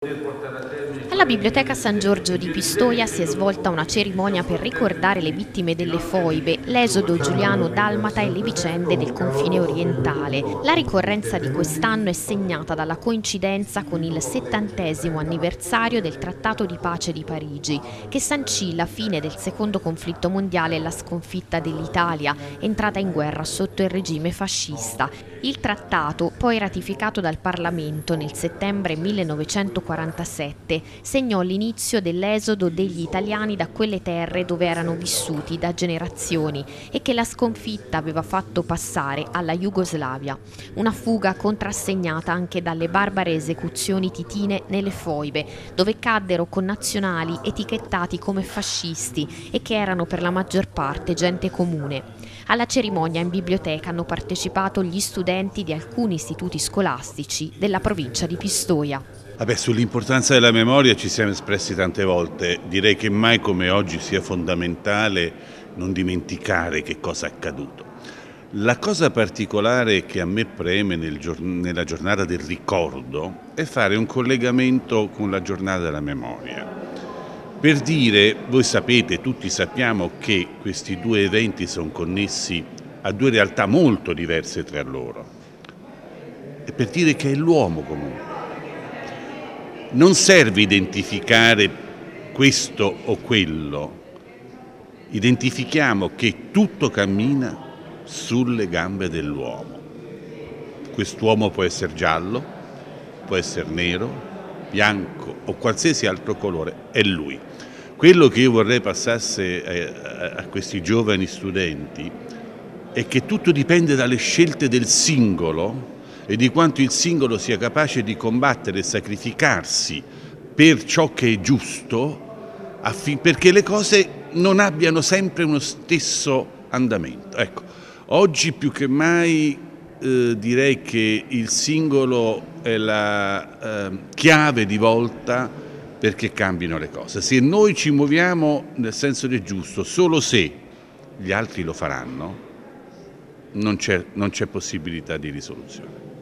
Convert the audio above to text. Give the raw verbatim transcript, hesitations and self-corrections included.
Alla Biblioteca San Giorgio di Pistoia si è svolta una cerimonia per ricordare le vittime delle foibe, l'esodo giuliano-dalmata e le vicende del confine orientale. La ricorrenza di quest'anno è segnata dalla coincidenza con il settantesimo anniversario del Trattato di pace di Parigi, che sancì la fine del secondo conflitto mondiale e la sconfitta dell'Italia, entrata in guerra sotto il regime fascista. Il trattato, poi ratificato dal Parlamento nel settembre millenovecentoquarantasette, segnò l'inizio dell'esodo degli italiani da quelle terre dove erano vissuti da generazioni e che la sconfitta aveva fatto passare alla Jugoslavia. Una fuga contrassegnata anche dalle barbare esecuzioni titine nelle foibe, dove caddero connazionali etichettati come fascisti e che erano per la maggior parte gente comune. Alla cerimonia in biblioteca hanno partecipato gli studenti di alcuni istituti scolastici della provincia di Pistoia. Vabbè, sull'importanza della memoria ci siamo espressi tante volte. Direi che mai come oggi sia fondamentale non dimenticare che cosa è accaduto. La cosa particolare che a me preme nel giorn- nella giornata del ricordo è fare un collegamento con la giornata della memoria. Per dire, voi sapete, tutti sappiamo che questi due eventi sono connessi a due realtà molto diverse tra loro. E per dire che è l'uomo comunque. Non serve identificare questo o quello, identifichiamo che tutto cammina sulle gambe dell'uomo. Quest'uomo può essere giallo, può essere nero, bianco o qualsiasi altro colore, è lui. Quello che io vorrei passasse a, a questi giovani studenti è che tutto dipende dalle scelte del singolo e di quanto il singolo sia capace di combattere e sacrificarsi per ciò che è giusto, perché le cose non abbiano sempre uno stesso andamento. Ecco, oggi più che mai eh, direi che il singolo è la eh, chiave di volta perché cambino le cose. Se noi ci muoviamo nel senso del giusto, solo se gli altri lo faranno, non c'è non c'è possibilità di risoluzione.